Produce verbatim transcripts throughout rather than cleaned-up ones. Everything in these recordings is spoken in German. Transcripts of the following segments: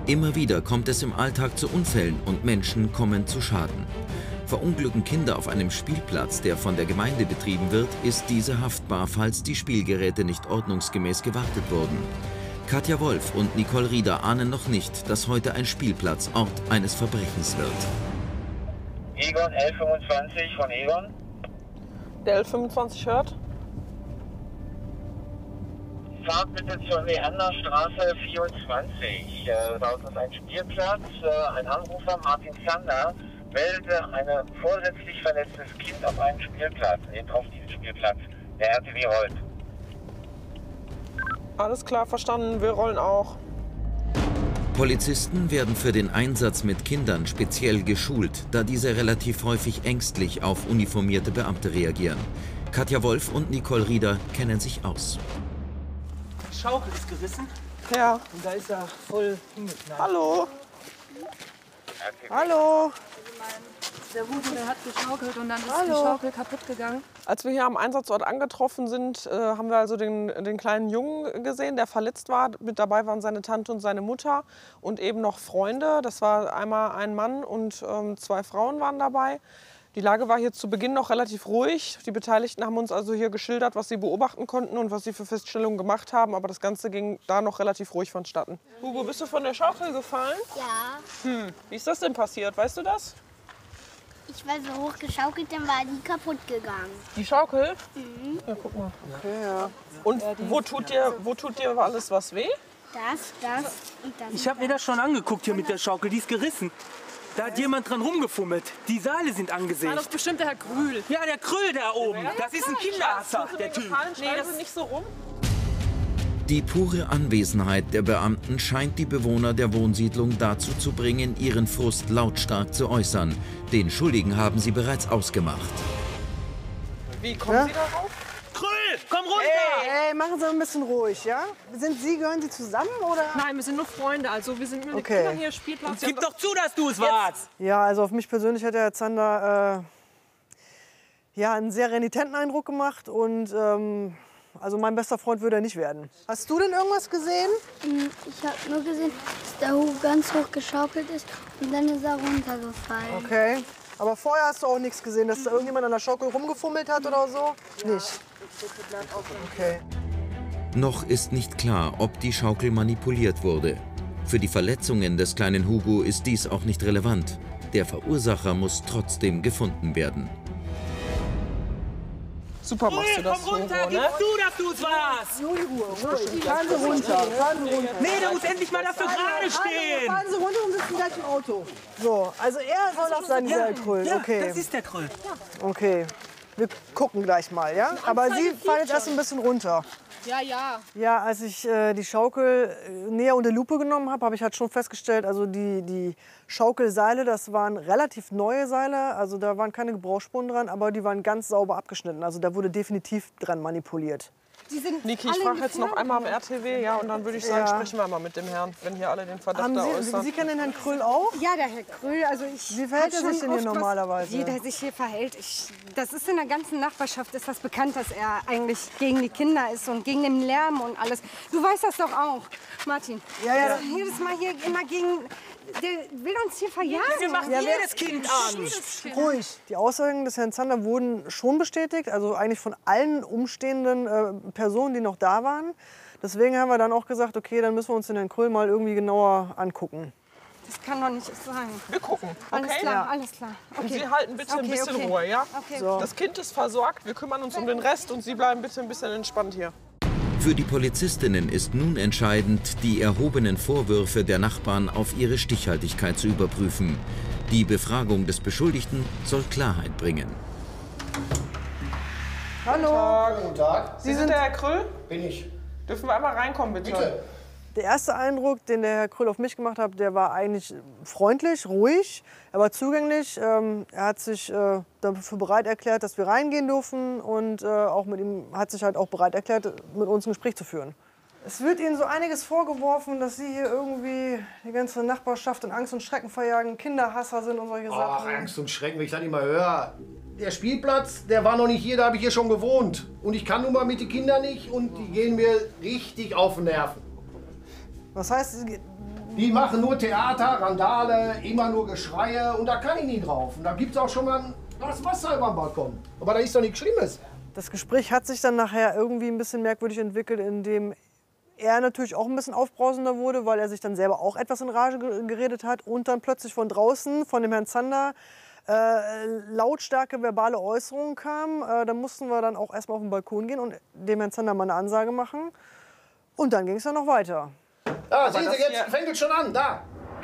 Immer wieder kommt es im Alltag zu Unfällen und Menschen kommen zu Schaden. Verunglücken Kinder auf einem Spielplatz, der von der Gemeinde betrieben wird, ist diese haftbar, falls die Spielgeräte nicht ordnungsgemäß gewartet wurden. Katja Wolf und Nicole Rieder ahnen noch nicht, dass heute ein Spielplatz Ort eines Verbrechens wird. Egon L fünfundzwanzig von Egon. Der L fünfundzwanzig hört. Fahrt bitte zur Neanderstraße vierundzwanzig. Äh, dort ist ein Spielplatz. Äh, ein Anrufer, Martin Zander, meldete ein vorsätzlich verletztes Kind auf einen Spielplatz. Nehmt auf diesen Spielplatz. Der R T W rollt. Alles klar, verstanden. Wir rollen auch. Polizisten werden für den Einsatz mit Kindern speziell geschult, da diese relativ häufig ängstlich auf uniformierte Beamte reagieren. Katja Wolf und Nicole Rieder kennen sich aus. Die Schaukel ist gerissen. Ja. Und da ist er voll hingeknallt. Hallo. Hallo. Der Hugo, der hat geschaukelt und dann ist Hallo. die Schaukel kaputt gegangen. Als wir hier am Einsatzort angetroffen sind, äh, haben wir also den, den kleinen Jungen gesehen, der verletzt war. Mit dabei waren seine Tante und seine Mutter und eben noch Freunde. Das war einmal ein Mann und ähm, zwei Frauen waren dabei. Die Lage war hier zu Beginn noch relativ ruhig. Die Beteiligten haben uns also hier geschildert, was sie beobachten konnten und was sie für Feststellungen gemacht haben. Aber das Ganze ging da noch relativ ruhig vonstatten. Hugo, bist du von der Schaukel gefallen? Ja. Hm. Wie ist das denn passiert? Weißt du das? Ich war so hoch geschaukelt, dann war die kaputt gegangen. Die Schaukel? Mhm. Ja, guck mal. Okay, ja. Und wo tut dir, wo tut dir alles was weh? Das, das und das. Ich habe mir das schon angeguckt hier mit der Schaukel. Die ist gerissen. Da hat jemand dran rumgefummelt. Die Seile sind angesägt. Ah, das ist bestimmt der Herr Krühl. Ja, der Krüll da oben. Das ist ein Kinderhasser, der Typ. Nee, das ist nicht so rum. Die pure Anwesenheit der Beamten scheint die Bewohner der Wohnsiedlung dazu zu bringen, ihren Frust lautstark zu äußern. Den Schuldigen haben sie bereits ausgemacht. Wie kommen Ja? Sie darauf? Krüll, komm runter! Ey, ey, machen Sie ein bisschen ruhig, ja? Sind Sie, gehören Sie zusammen, oder? Nein, wir sind nur Freunde. Also wir sind mit den Okay. Kindern hier Spielplatz. Gib doch zu, dass du es warst! Ja, also auf mich persönlich hat der Herr Zander äh, ja, einen sehr renitenten Eindruck gemacht. Und ähm, also mein bester Freund würde er nicht werden. Hast du denn irgendwas gesehen? Ich habe nur gesehen, dass der Hugo ganz hoch geschaukelt ist und dann ist er runtergefallen. Okay. Aber vorher hast du auch nichts gesehen, dass da irgendjemand an der Schaukel rumgefummelt hat oder so? Nicht. Okay. Noch ist nicht klar, ob die Schaukel manipuliert wurde. Für die Verletzungen des kleinen Hugo ist dies auch nicht relevant. Der Verursacher muss trotzdem gefunden werden. Super machst du Krüll, das, komm runter! Hugo, Gib ne? zu, dass du es warst! Nur die Ruhe, ruhig. Fahren Sie runter, fahren Sie runter. Nee, der muss endlich mal dafür gerade stehen! Fahren Sie runter und sitzen gleich im Auto. So, also er soll das sein, dieser Herr Krüll. Ja, Okay. das ist der Krüll. Okay. Wir gucken gleich mal, ja? Aber Sie fahren jetzt erst ein bisschen runter. Ja, ja. Ja, als ich äh, die Schaukel äh, näher unter Lupe genommen habe, habe ich halt schon festgestellt, also die, die Schaukelseile, das waren relativ neue Seile, also da waren keine Gebrauchsspuren dran, aber die waren ganz sauber abgeschnitten. Also da wurde definitiv dran manipuliert. Die sind Niki, ich alle frage jetzt noch gefährdet. einmal am R T W, ja, und dann würde ich sagen, Ja. sprechen wir mal mit dem Herrn, wenn hier alle den Verdacht Haben da Sie, äußern. Sie kennen den Herrn Krüll auch? Ja, der Herr Krüll, also ich... Wie verhält hab er sich schon denn hier oft was- normalerweise? Wie der sich hier verhält. Ich, das ist in der ganzen Nachbarschaft ist das bekannt, dass er eigentlich gegen die Kinder ist und gegen den Lärm und alles. Du weißt das doch auch, Martin. Ja, ja. Also jedes Mal hier immer gegen... Der will uns hier verjagen. Wir machen Ja, wer- jedes Kind an! Ruhig. Die Aussagen des Herrn Zander wurden schon bestätigt, also eigentlich von allen umstehenden äh, Personen, die noch da waren. Deswegen haben wir dann auch gesagt, okay, dann müssen wir uns den Herrn Krüll mal irgendwie genauer angucken. Das kann doch nicht sein. Wir gucken, Alles okay? klar, alles klar. Und Okay. Sie halten bitte ein Okay, bisschen okay. Ruhe, ja? Okay. So. Das Kind ist versorgt, wir kümmern uns um den Rest und Sie bleiben bitte ein bisschen entspannt hier. Für die Polizistinnen ist nun entscheidend, die erhobenen Vorwürfe der Nachbarn auf ihre Stichhaltigkeit zu überprüfen. Die Befragung des Beschuldigten soll Klarheit bringen. Hallo. Guten Tag, Sie sind der Herr Krüll? bin ich. Dürfen wir einmal reinkommen, bitte? Bitte. Der erste Eindruck, den der Herr Krüll auf mich gemacht hat, der war eigentlich freundlich, ruhig. Er war zugänglich. Ähm, er hat sich äh, dafür bereit erklärt, dass wir reingehen dürfen. Und äh, auch mit ihm hat sich halt auch bereit erklärt, mit uns ein Gespräch zu führen. Es wird Ihnen so einiges vorgeworfen, dass Sie hier irgendwie die ganze Nachbarschaft in Angst und Schrecken verjagen, Kinderhasser sind und solche Ach, Sachen. Angst und Schrecken, wenn ich das immer höre. Der Spielplatz, der war noch nicht hier, da habe ich hier schon gewohnt. Und ich kann nun mal mit den Kindern nicht und die gehen mir richtig auf den Nerven. Was heißt, Die machen nur Theater, Randale, immer nur Geschreie und da kann ich nie drauf. Und da gibt es auch schon mal ein Glas Wasser über den Balkon. Aber da ist doch nichts Schlimmes. Das Gespräch hat sich dann nachher irgendwie ein bisschen merkwürdig entwickelt, indem er natürlich auch ein bisschen aufbrausender wurde, weil er sich dann selber auch etwas in Rage geredet hat und dann plötzlich von draußen, von dem Herrn Zander, äh, lautstarke verbale Äußerungen kamen. Äh, da mussten wir dann auch erstmal auf den Balkon gehen und dem Herrn Zander mal eine Ansage machen. Und dann ging es dann noch weiter. Ah, sehen Sie, jetzt fängt es schon an, da.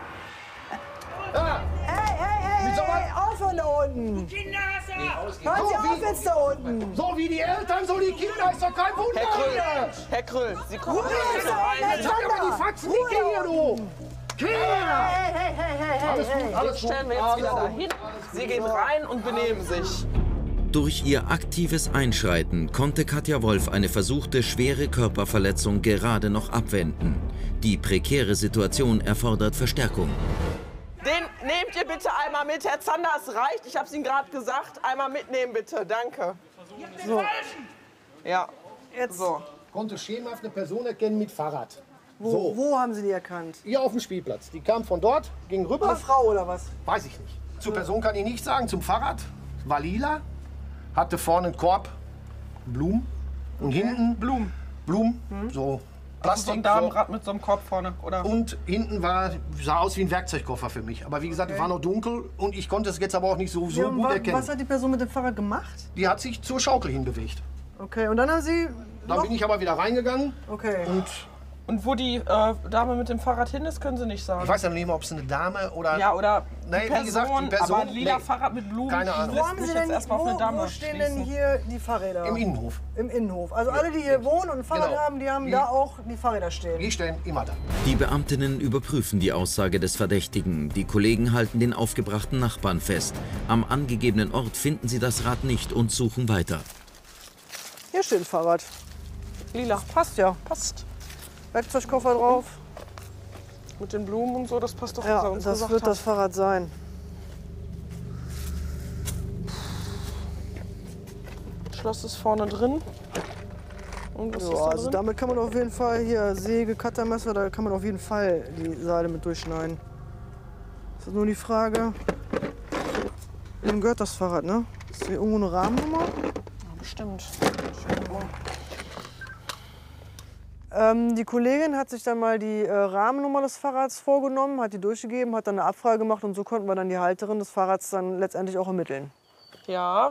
Da. Hey, hey, hey, hey, hey, aufhören da unten! Hören Sie auf jetzt da unten! So wie die Eltern, so die Kinder, ist doch kein Wunder. Herr Kröll, Herr Kröll, Sie kommen jetzt rein. Ich sag aber die Faxen nicht hier, du! Kinder! Hey, hey, hey, hey, hey, Alles gut, hey. alles gut. Stellen wir jetzt wieder dahin. Sie gehen rein und benehmen sich. Durch ihr aktives Einschreiten konnte Katja Wolf eine versuchte schwere Körperverletzung gerade noch abwenden. Die prekäre Situation erfordert Verstärkung. Den nehmt ihr bitte einmal mit. Herr Zander, es reicht. Ich habe es Ihnen gerade gesagt. Einmal mitnehmen, bitte. Danke. So. Ja, Jetzt, so. Konnte schemenhaft eine Person erkennen mit Fahrrad. wo, So. wo haben Sie die erkannt? Hier auf dem Spielplatz. Die kam von dort, ging rüber. Eine Frau oder was? Weiß ich nicht. Zur Person kann ich nichts sagen. Zum Fahrrad war lila, hatte vorne einen Korb, Blumen und hinten Blumen. Blumen, so So Plastik. ein Damenrad mit so einem Korb vorne, oder? Und hinten war, sah aus wie ein Werkzeugkoffer für mich. Aber wie gesagt, es war noch dunkel und ich konnte es jetzt aber auch nicht so, so Ja, und gut wa erkennen. was hat die Person mit dem Fahrrad gemacht? Die hat sich zur Schaukel hinbewegt. Okay, und dann haben Sie... Dann noch- bin ich aber wieder reingegangen Okay. und Und wo die äh, Dame mit dem Fahrrad hin ist, können Sie nicht sagen. ich weiß ja nicht mehr, ob es eine Dame oder... Ja, oder die Nee, wie Person, gesagt, die Person, aber ein lila nee. Fahrrad mit Blumen. Keine Ahnung. Wo lässt haben mich Sie jetzt denn, erstmal auf wo, eine Dame wo stehen denn schließen. hier die Fahrräder? Im Innenhof. Im Innenhof. Also alle, die hier wohnen und ein Fahrrad Genau. haben, die haben Die- da auch die Fahrräder stehen. Die stehen immer da. Die Beamtinnen überprüfen die Aussage des Verdächtigen. Die Kollegen halten den aufgebrachten Nachbarn fest. Am angegebenen Ort finden sie das Rad nicht und suchen weiter. Hier steht ein Fahrrad. Lila. Passt ja. Passt. Werkzeugkoffer drauf. Mit den Blumen und so, das passt doch, was er Ja, uns das gesagt wird hat. das Fahrrad sein. Schloss ist vorne drin. Und was ist Ja, da also drin? damit kann man auf jeden Fall hier Säge, Cuttermesser, da kann man auf jeden Fall die Seile mit durchschneiden. Das ist nur die Frage, wem gehört das Fahrrad, ne? Ist hier irgendwo eine Rahmennummer? Ja, bestimmt. Ähm, die Kollegin hat sich dann mal die äh, Rahmennummer des Fahrrads vorgenommen, hat die durchgegeben, hat dann eine Abfrage gemacht und so konnten wir dann die Halterin des Fahrrads dann letztendlich auch ermitteln. Ja,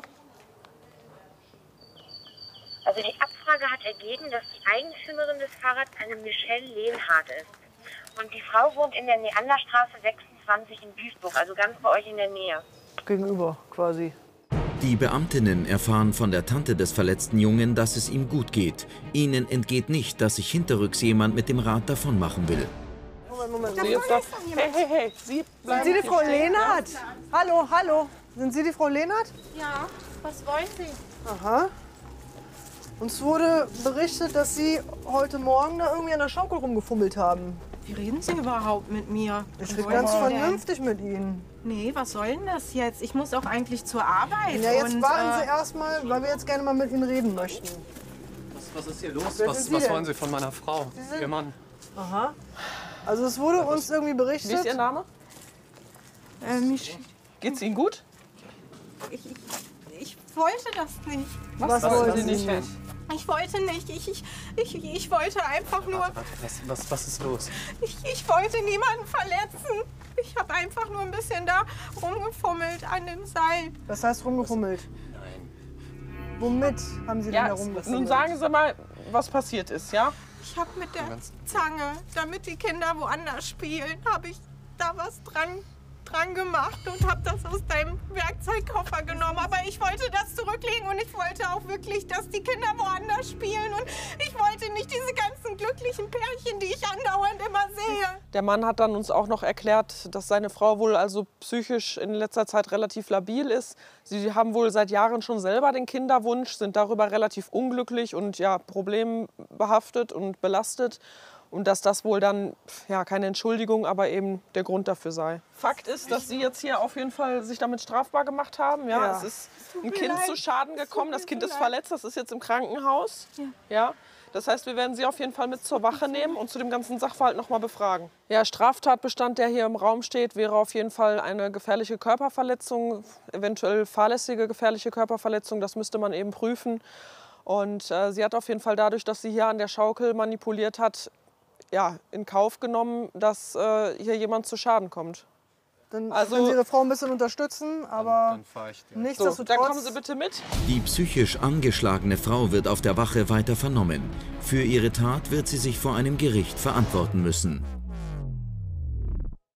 Also die Abfrage hat ergeben, dass die Eigentümerin des Fahrrads eine Michelle Lehnhardt ist. Und die Frau wohnt in der Neanderstraße sechsundzwanzig in Duisburg, also ganz bei euch in der Nähe. Gegenüber quasi. Die Beamtinnen erfahren von der Tante des verletzten Jungen, dass es ihm gut geht. Ihnen entgeht nicht, dass sich hinterrücks jemand mit dem Rad davonmachen will. Moment, Moment. Sie jetzt da. Hey, hey, hey, Sie Sind bleiben Sie die hier Frau stehen, ja? Lehnhardt? Hallo, hallo. Sind Sie die Frau Lehnhardt? Ja, was wollen Sie? Aha. Uns wurde berichtet, dass Sie heute Morgen da irgendwie an der Schaukel rumgefummelt haben. Wie reden Sie überhaupt mit mir? Ich Was bin wollen ganz Sie denn? vernünftig mit Ihnen. Nee, was soll denn das jetzt? Ich muss auch eigentlich zur Arbeit. Ja, jetzt und, warten Sie äh, erstmal, weil wir jetzt gerne mal mit Ihnen reden möchten. Was, was ist hier los? Wer Was, sind Sie was denn? wollen Sie von meiner Frau? sind- Ihr Mann. Aha. Also es wurde uns irgendwie Wie berichtet. ist Ihr Name? äh, mich, Geht's Ihnen gut? ich, ich, ich wollte das nicht. Was Was wollten Sie Sie nicht? nicht? Ich wollte nicht. Ich, ich, ich, ich wollte einfach nur. Warte, was, was, was ist los? Ich, ich wollte niemanden verletzen. Ich habe einfach nur ein bisschen da rumgefummelt an dem Seil. Das heißt rumgefummelt. Nein. Womit haben Sie denn Ja, da rumgefummelt? nun sagen Sie mal, was passiert ist, ja? Ich habe mit der Zange, damit die Kinder woanders spielen, habe ich da was dran, dran gemacht und habe das aus deinem Werkzeugkoffer genommen. Aber ich wollte das zurücklegen und ich wollte auch wirklich, dass die Kinder woanders spielen. Und ich wollte nicht diese ganzen glücklichen Pärchen, die ich andauernd immer sehe. Der Mann hat dann uns auch noch erklärt, dass seine Frau wohl also psychisch in letzter Zeit relativ labil ist. Sie haben wohl seit Jahren schon selber den Kinderwunsch, sind darüber relativ unglücklich und ja, problembehaftet und belastet. Und dass das wohl dann, ja, keine Entschuldigung, aber eben der Grund dafür sei. Fakt ist, dass Sie jetzt hier auf jeden Fall sich damit strafbar gemacht haben. Ja, Ja. es ist tut ein mir Kind leid. zu Schaden Es tut gekommen. mir Das Kind so ist leid. verletzt. Das ist jetzt im Krankenhaus. Ja. Das heißt, wir werden Sie auf jeden Fall mit zur Wache nehmen und zu dem ganzen Sachverhalt noch mal befragen. Ja, Straftatbestand, der hier im Raum steht, wäre auf jeden Fall eine gefährliche Körperverletzung, eventuell fahrlässige gefährliche Körperverletzung. Das müsste man eben prüfen. Und äh, sie hat auf jeden Fall dadurch, dass sie hier an der Schaukel manipuliert hat, ja, in Kauf genommen, dass äh, hier jemand zu Schaden kommt. Dann Also- können Sie Ihre Frau ein bisschen unterstützen, aber Dann fahre ich dir. nichtsdestotrotz... So, dann kommen Sie bitte mit. Die psychisch angeschlagene Frau wird auf der Wache weiter vernommen. Für ihre Tat wird sie sich vor einem Gericht verantworten müssen.